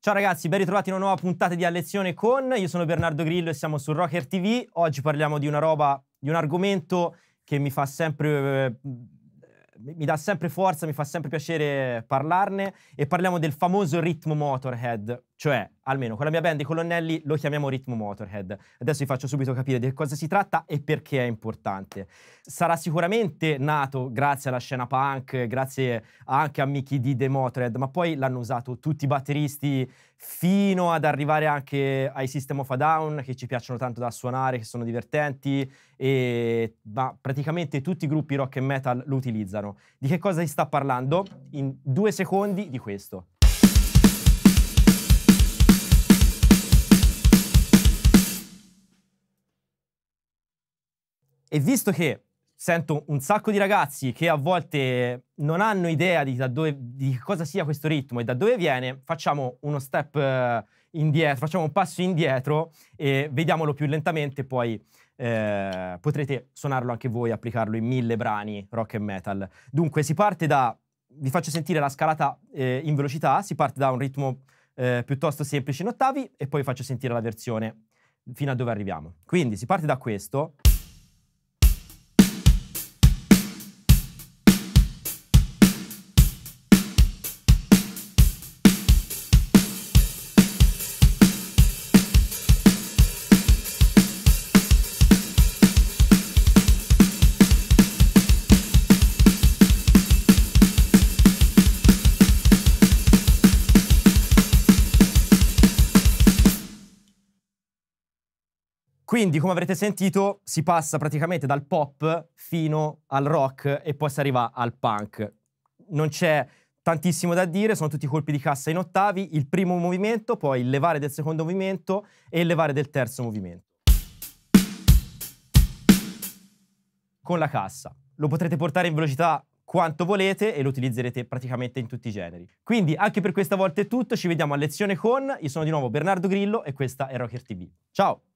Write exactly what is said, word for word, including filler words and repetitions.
Ciao ragazzi, ben ritrovati in una nuova puntata di A Lezione con. Io sono Bernardo Grillo e siamo su Rocker T V. Oggi parliamo di una roba, di un argomento che mi fa sempre, eh, mi dà sempre forza, mi fa sempre piacere parlarne, e parliamo del famoso ritmo Motorhead, cioè, almeno con la mia band i Colonnelli lo chiamiamo ritmo Motorhead. Adesso vi faccio subito capire di che cosa si tratta e perché è importante. Sarà sicuramente nato grazie alla scena punk, grazie anche a Mickey D dei Motorhead, ma poi l'hanno usato tutti i batteristi fino ad arrivare anche ai System of a Down, che ci piacciono tanto da suonare, che sono divertenti, e ma praticamente tutti i gruppi rock e metal lo utilizzano. Di che cosa si sta parlando? In due secondi di questo. E visto che sento un sacco di ragazzi che a volte non hanno idea di, da dove, di cosa sia questo ritmo e da dove viene, facciamo uno step uh, indietro, facciamo un passo indietro e vediamolo più lentamente, poi eh, potrete suonarlo anche voi, applicarlo in mille brani rock e metal. Dunque si parte da, vi faccio sentire la scalata eh, in velocità, si parte da un ritmo eh, piuttosto semplice in ottavi e poi faccio sentire la versione fino a dove arriviamo. Quindi si parte da questo. Quindi, come avrete sentito, si passa praticamente dal pop fino al rock e poi si arriva al punk. Non c'è tantissimo da dire, sono tutti colpi di cassa in ottavi, il primo movimento, poi il levare del secondo movimento e il levare del terzo movimento. Con la cassa. Lo potrete portare in velocità quanto volete e lo utilizzerete praticamente in tutti i generi. Quindi, anche per questa volta è tutto, ci vediamo a lezione con. Io sono di nuovo Bernardo Grillo e questa è Rocker T V. Ciao!